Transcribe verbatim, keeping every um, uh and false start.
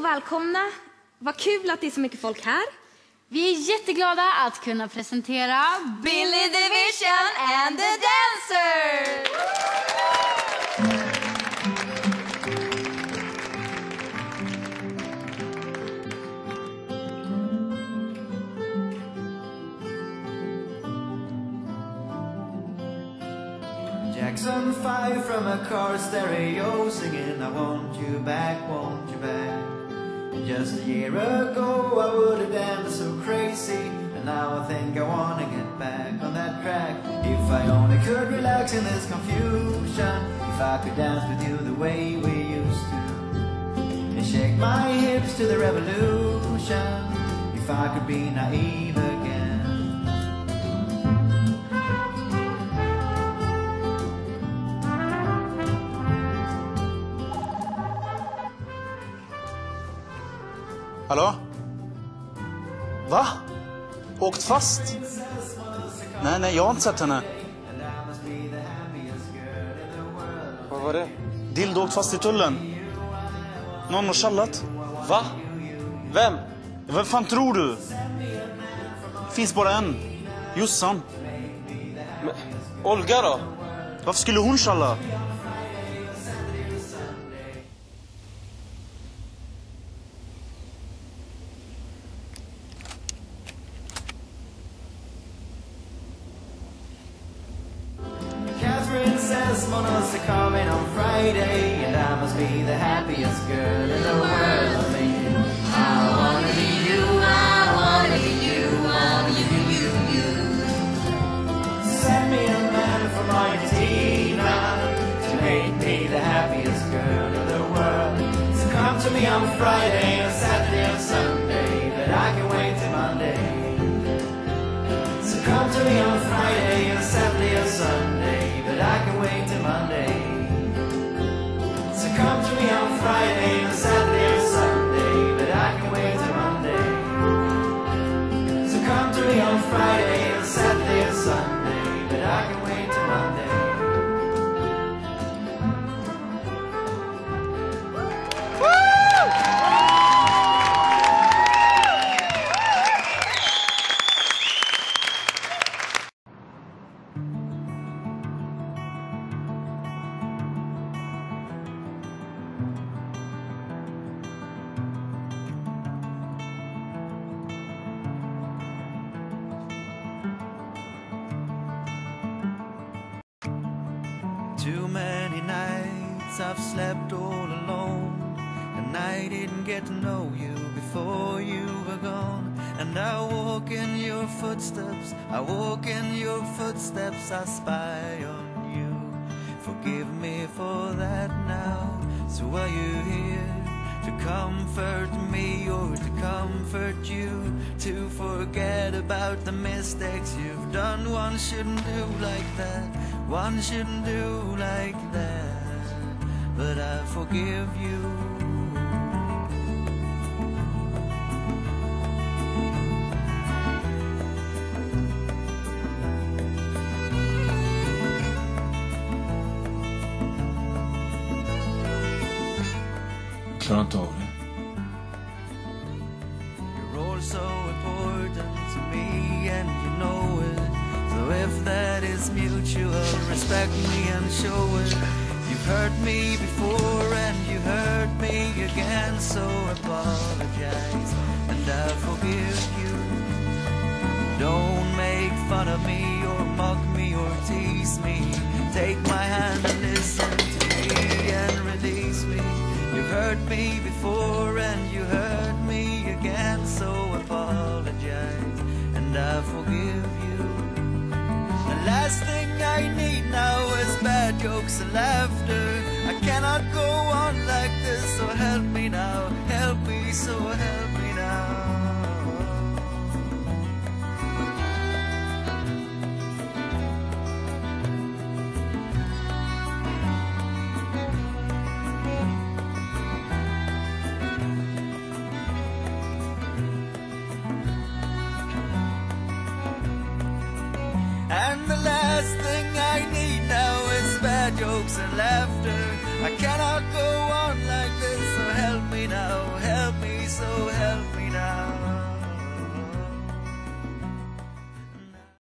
välkomna. Vad kul att det är så mycket folk här. Vi är jätteglada att kunna presentera Billy Division and the Dancers! Jackson five from a car stereo singing I want you back, want you back. Just a year ago I would have danced so crazy, and now I think I wanna get back on that track. If I only could relax in this confusion, if I could dance with you the way we used to, and shake my hips to the revolution, if I could be naive again. Hallå? Va? Åkt fast? Nej, nej, jag har inte sett henne. Vad var det? Dildo åkt fast i tullen. Någon har tjallat. Va? Vem? Vem fan tror du? Finns bara en. Jossan. Men, Olga då? Varför skulle hon tjalla? Monos are coming on Friday, and I must be the happiest girl in the world. Thinking, I wanna be you, I wanna be you, I wanna be you, you. Send me a man from Argentina to make me the happiest girl in the world. So come to me on Friday, or Saturday, or Sunday, but I can wait till Monday. So come to me on Friday, or Saturday, or Sunday, but I can wait till Monday. So come to me on Friday and Saturday or Sunday, but I can wait till Monday. So come to me on Friday and Saturday or Sunday, but I can wait till Monday. Too many nights I've slept all alone, and I didn't get to know you before you were gone. And I walk in your footsteps, I walk in your footsteps, I spy on you. Forgive me for that now. So are you here to comfort me or to comfort you? To forget about the mistakes you've done. One shouldn't do like that, one shouldn't do like that, but I forgive you. Klarar inte av det. You're all so important to me and you know it. So if that is mutual, respect me and show it. You've hurt me before and you hurt me again, so apologize and I forgive you. Don't make fun of me or mock me or tease me. Take my hand and listen to me and release me. You've hurt me before and you hurt me again, so apologize and I forgive you. The last thing I need now is bad jokes and laughter. I cannot go on like this, so help me now, help me, so help me now. And the last thing I need now is bad jokes and laughter. I cannot go on like this, so help me now, help me. so help me now.